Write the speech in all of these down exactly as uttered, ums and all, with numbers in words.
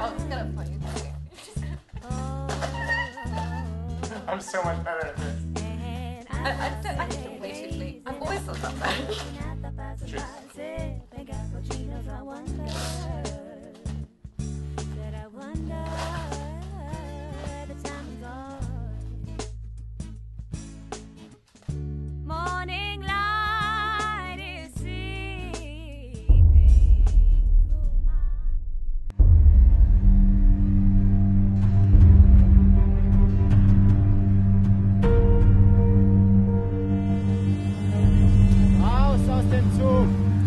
Oh, it's gonna play. I'm so much better at this. I, I'm, so, I'm still way too clean. I've always thought that. Cheers. Morning light is seeping through my... Raus aus dem Zug!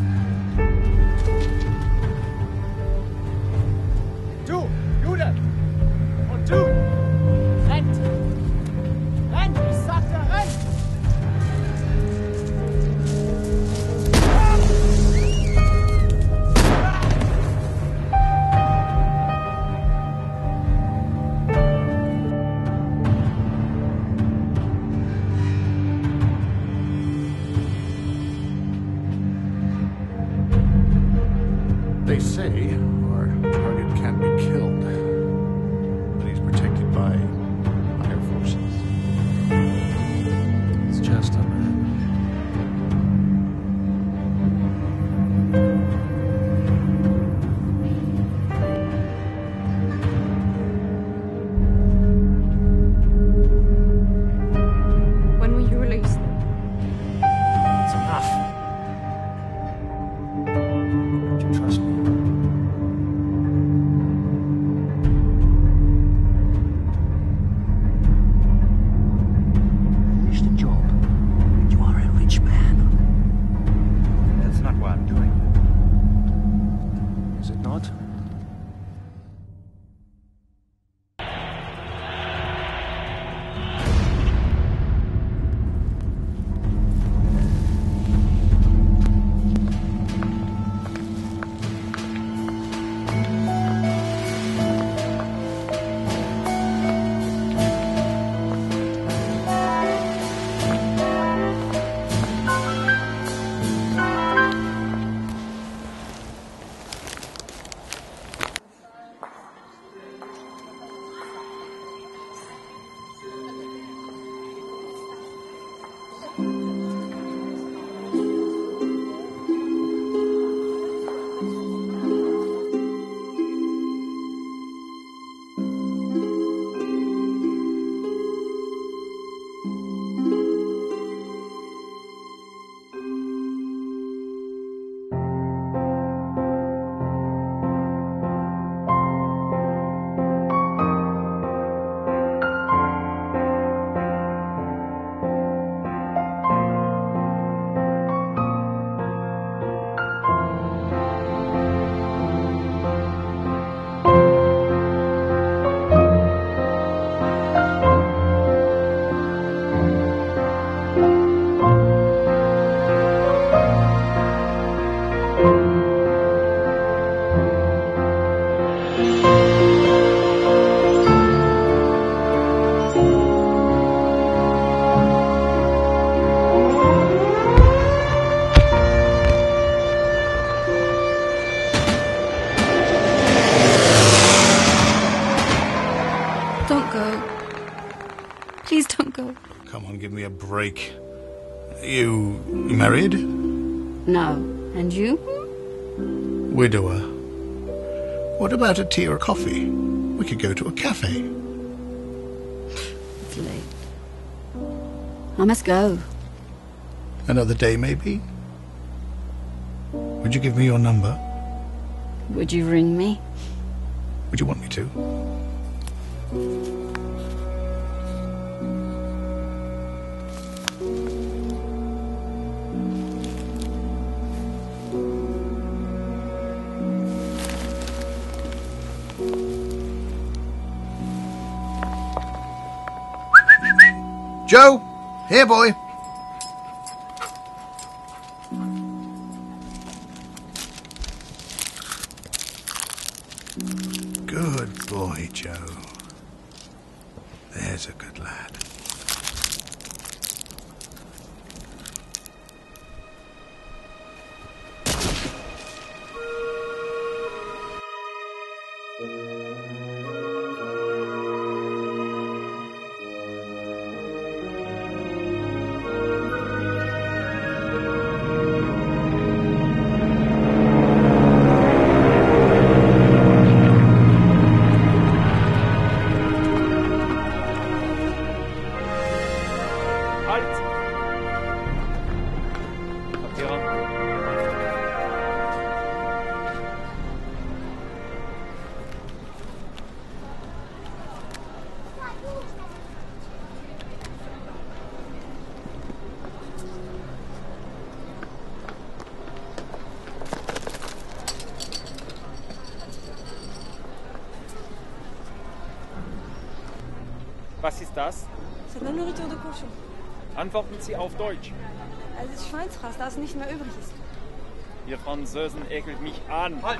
Du, Jude! Und du! Rennt! Rennt! Ich sagte, rennt! They say our target can't be killed, but he's protected by higher forces. It's just a man. When will you release them? It's enough. Don't you trust me? Finish the job. You are a rich man. That's not what I'm doing. Is it not? Don't go. Please don't go. Come on, give me a break. You married? No. And you? Widower. What about a tea or a coffee? We could go to a cafe. It's late. I must go. Another day, maybe? Would you give me your number? Would you ring me? Would you want me to? Joe! Here, boy! Good boy, Joe. There's a good lad. Thank you. Was ist das? C'est de la nourriture de cochon. Antworten Sie auf Deutsch. Es ist Schweinsfraß, da es nicht mehr übrig ist. Ihr Französen ekelt mich an. Halt!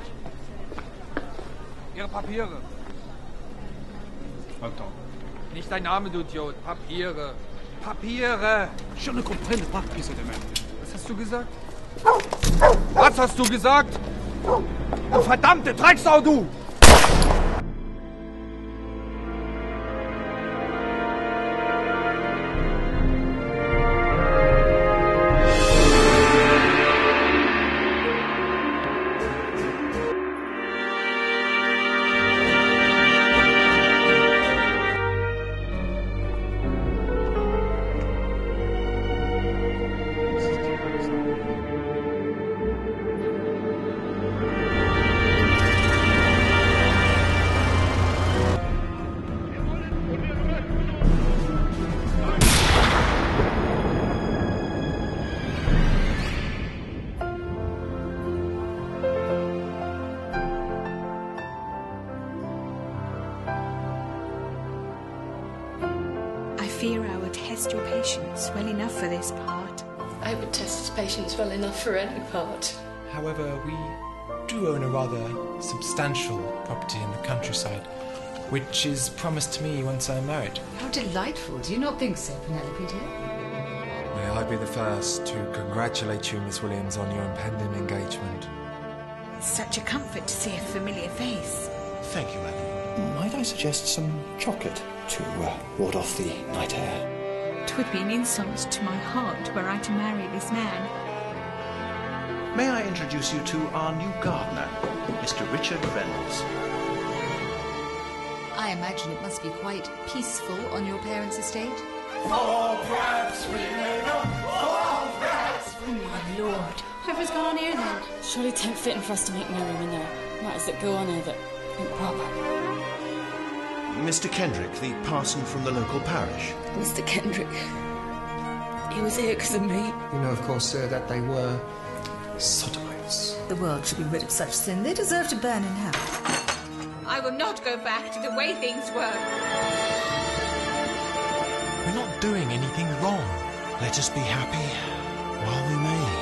Ihre Papiere. Attends. Nicht dein Name, du Idiot. Papiere. Papiere. Je ne comprends pas qui c'est de même. Was hast du gesagt? Was hast du gesagt? Du verdammte Drecksau, du! Your patience well enough for this part. I would test his patience well enough for any part. However, we do own a rather substantial property in the countryside, which is promised to me once I'm married. How delightful. Do you not think so, Penelope dear? May I be the first to congratulate you, Miss Williams, on your impending engagement. It's such a comfort to see a familiar face. Thank you, madam. Might I suggest some chocolate to uh, ward off the night air? 'Twould be an insult to my heart were I to marry this man. May I introduce you to our new gardener, Mister Richard Reynolds. I imagine it must be quite peaceful on your parents' estate. Oh, perhaps we may not. Oh, perhaps we may. My lord. Whatever's gone on here then? Surely it ain't fitting for us to make no room in there. Matters that go on here that ain't proper. Mister Kendrick, the parson from the local parish. Mister Kendrick. He was here because of me. You know, of course, sir, that they were sodomites. The world should be rid of such sin. They deserve to burn in hell. I will not go back to the way things were. We're not doing anything wrong. Let us be happy while we may.